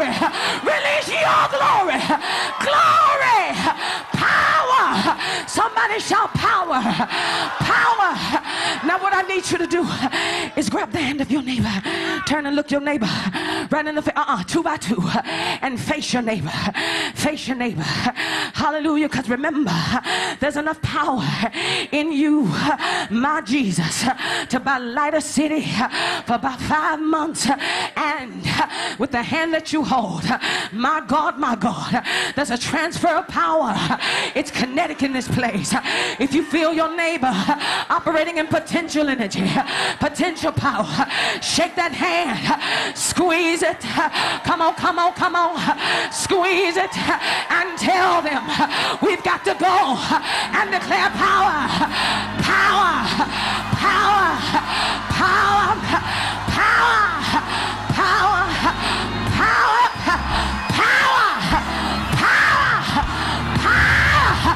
glory. Release your glory. Glory. Power. Somebody shout power. Power. Now what I need you to do is grab the hand of your neighbor. Turn and look your neighbor right in the face. 2 by 2. And face your neighbor. Face your neighbor. Hallelujah. Because remember, there's enough power in you, my Jesus, to buy light a city for about 5 months. And with the hand that you hold, my God, there's a transfer of power. It's kinetic in this place. If you feel your neighbor operating in potential energy, potential power, shake that hand, squeeze it. Come on, come on, come on. Squeeze it and tell them we've got to go and declare power, power, power, power, power, power, power, power, power, power,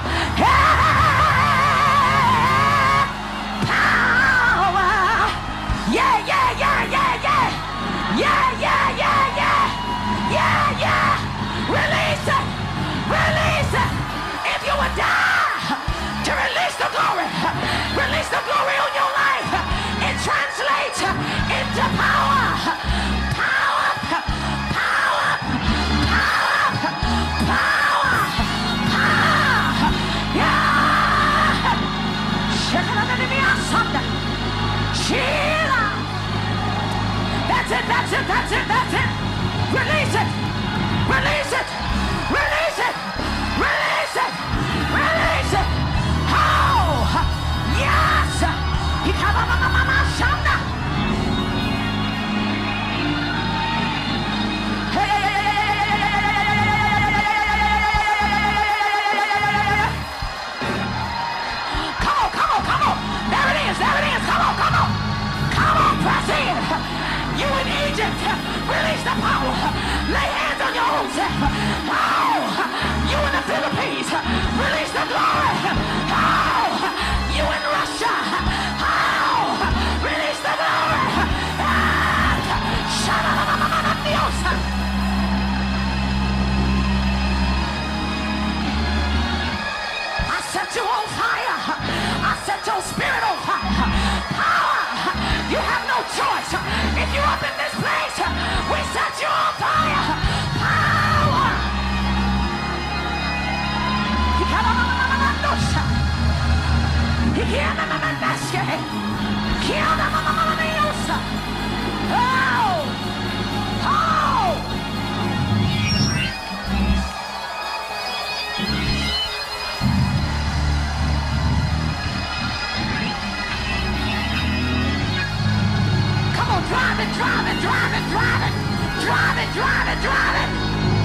power. Yeah, yeah, yeah, yeah, yeah. Yeah, yeah, yeah, yeah. Yeah, yeah. Release it. Release it. If you would die to release the glory, release the glory on your life. It translates into power. Power. Power. Power. Power. Power. Yeah. Sheila. That's it, that's it, that's it, that's it. Release it. Release it. Release it. Release it. Release it. Oh, yes. Come on, come on, come on. There it is, there it is. Come on, come on. Come on, press in. You in Egypt, release the power. Lay hands on your own self. Oh, you in the Philippines, release the glory. Oh, you in Russia. Oh, release the glory. I set you on fire. I set your spirit on fire. Power. You have no choice. If you're up in this place, we set you on fire. Power. Oh! Oh! Come on, drive it, drive it, drive it, drive it. Drive it, drive it, drive it.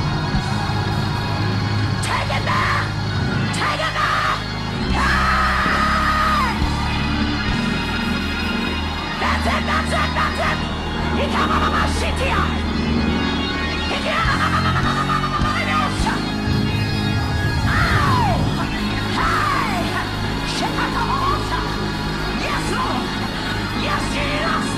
Take it there. Take it there. Hey! That's it, that's it, that's it. You come on my city. You come on my ocean. Oh! Hey! Shekatamosa. Yes, Lord. Yes, Jesus.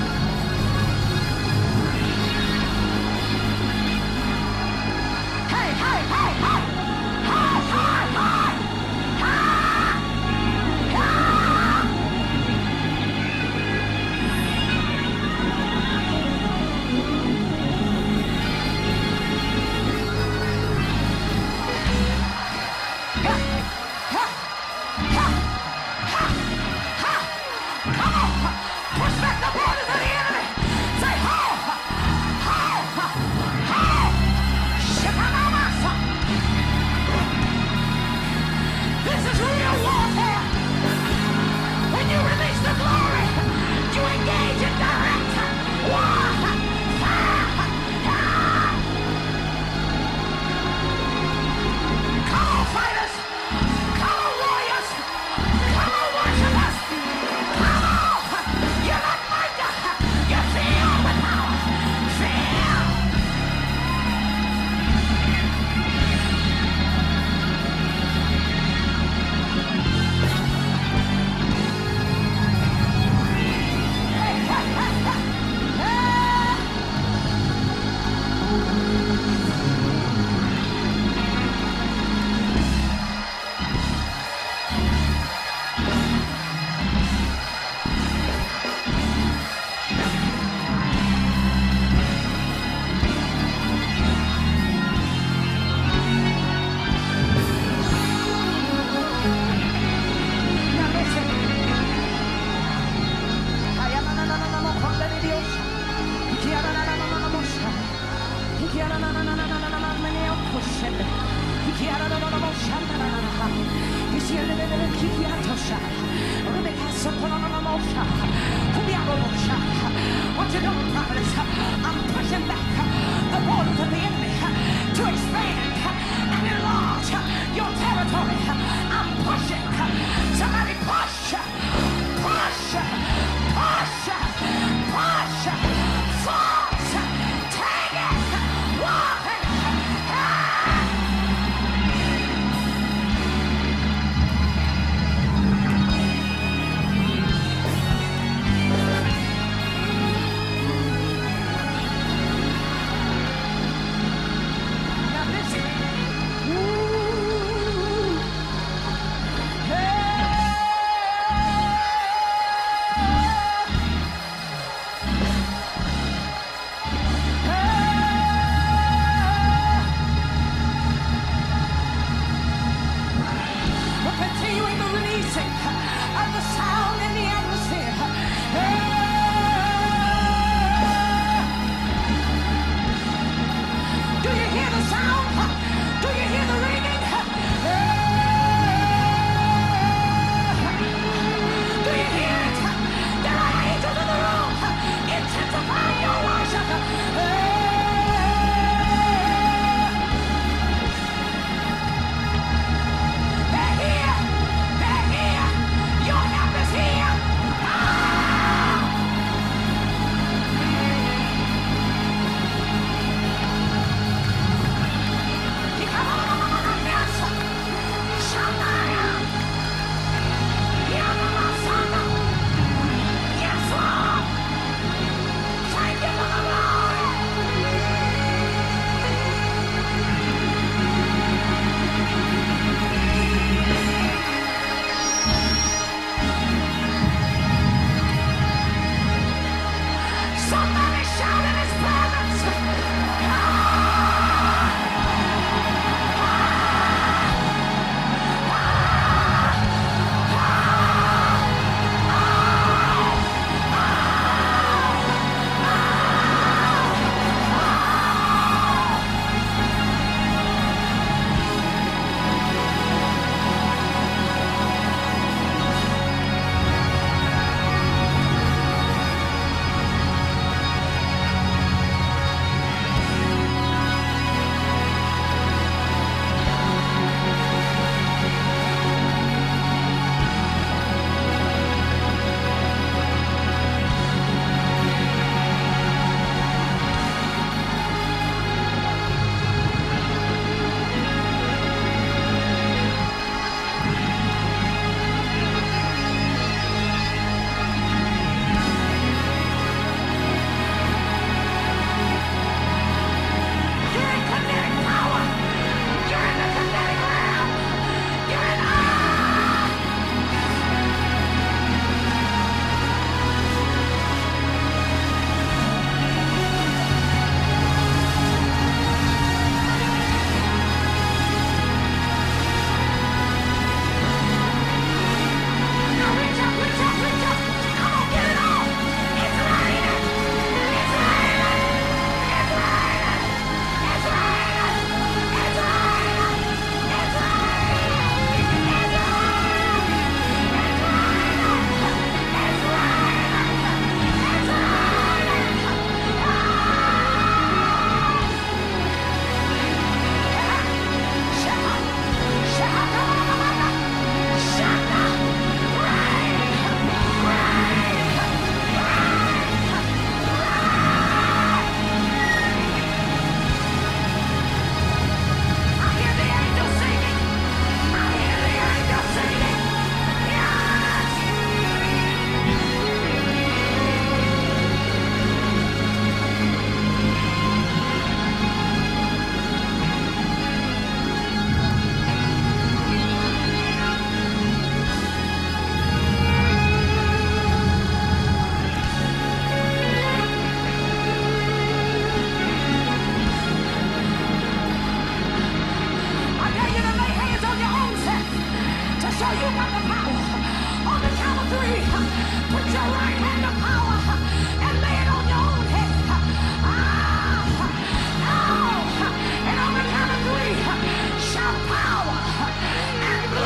Hey, He's here. What you doing, prophets? I'm pushing back the borders of the enemy to expand and enlarge your territory. I'm pushing. Somebody push, push, push, push, force, take it, walk it. Now listen. We're continuing the releasing of the sound in the atmosphere. Do you hear the sound? Do you hear the ringing? Do you hear it? There are angels in the room. Intensify your worship. They're here. They're here. Your help is here. Yes, Lord. Thank you for the glory. Somebody shout in his presence. You're in kinetic power. You're in the kinetic realm. You're in Now reach up, reach up, reach up. Come on, get it on. It's raining. It's raining. It's raining. It's raining. It's raining. It's I hear the angels singing. I hear the angels singing. Yes. I dare you to lay hands on your own self to show you got the power. On the count of three, put your right hand of power and lay it on your own head. And on the count of three, shout power and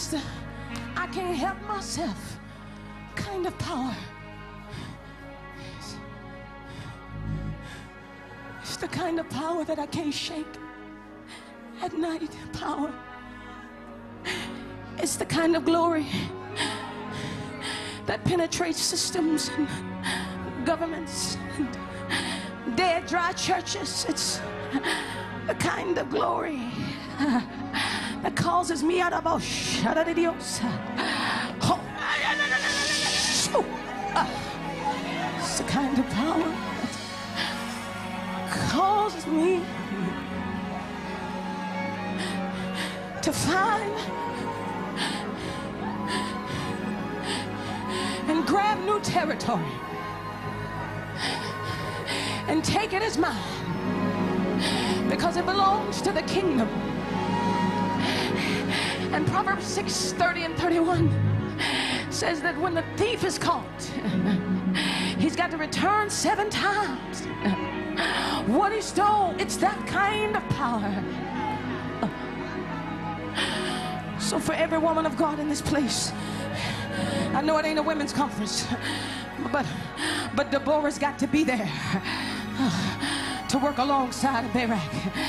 it's the I can't help myself kind of power. It's the kind of power that I can't shake at night. Power. It's the kind of glory that penetrates systems and governments and dead, dry churches. It's the kind of glory that causes me out of a shadow of Dios. It's the kind of power that causes me to find and grab new territory and take it as mine because it belongs to the kingdom. And Proverbs 6:30 and 31 says that when the thief is caught, he's got to return 7 times what he stole. It's that kind of power. So for every woman of God in this place, I know it ain't a women's conference, but Deborah's got to be there to work alongside of Barak.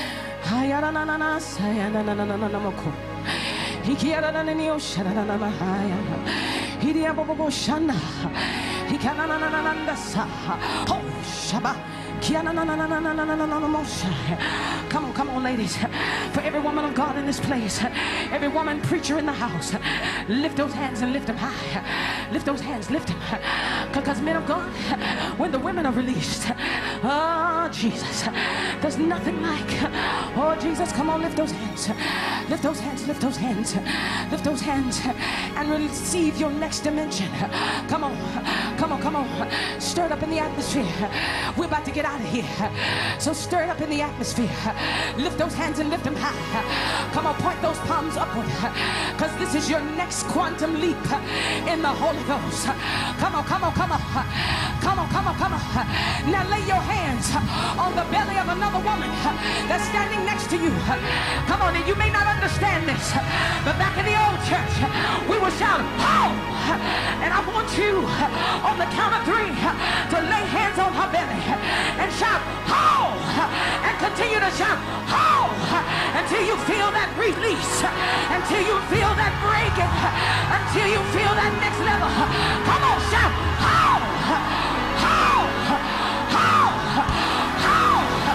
Come on, ladies. For every woman of God in this place, every woman preacher in the house, lift those hands and lift them high. Lift those hands, lift them. Because men of God, when the women are released, oh Jesus, there's nothing like, oh Jesus, come on, lift those hands. Lift those hands, lift those hands, lift those hands and receive your next dimension. Come on, come on, come on. Stir it up in the atmosphere. We're about to get out of here. So stir it up in the atmosphere. Lift those hands and lift them high. Come on, point those palms upward. Because this is your next quantum leap in the Holy Ghost. Come on, come on, come on. Come on, come on, come on. Now lay your hands on the belly of another woman that's standing next to you. Come on, and you may not understand this, but back in the old church, we would shout, "Ho!" And I want you on the count of 3 to lay hands on her belly and shout, "Ho!" and continue to shout, "Ho!" until you feel that release, until you feel that breaking, until you feel that next level. Come on, shout, "Ho! Ho! Ho! Ho!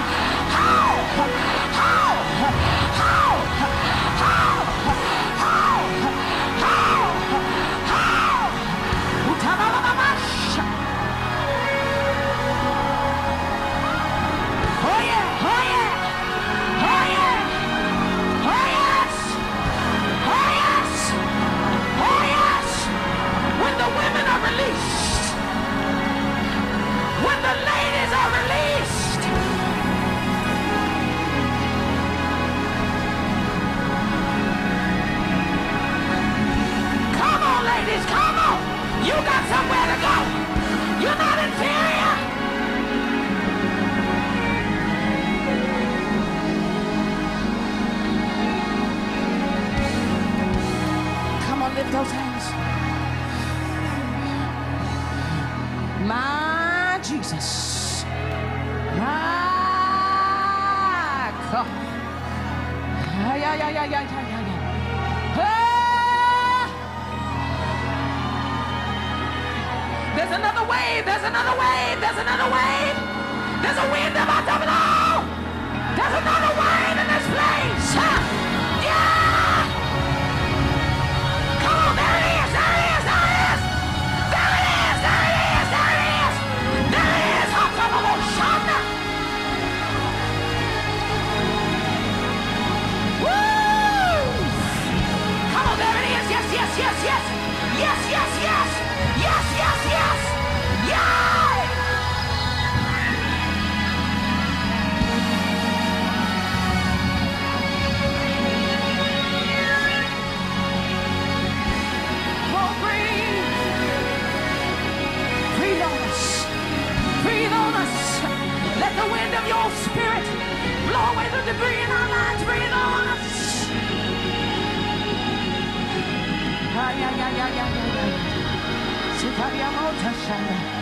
You got somewhere to go. You're not inferior. Come on, lift those hands. My Jesus. My God. There's another wave, there's another wave, there's another wave. There's a wind about to blow. There's another wave in this place. Yeah! Come on, there it is, there it is, there it is. There it is, there it is, there it is. There it is. Come on, Shonda. Woo! Come on, there it is. Yes, yes, yes, yes. Yes, yes, yes. Yes, yes, yes! Yay! Oh, breathe! Breathe on us! Breathe on us! Let the wind of your spirit blow away the debris in our lives. Breathe on us! Ah, yeah, yeah, yeah, yeah, yeah, yeah. Sikaria mota shanda.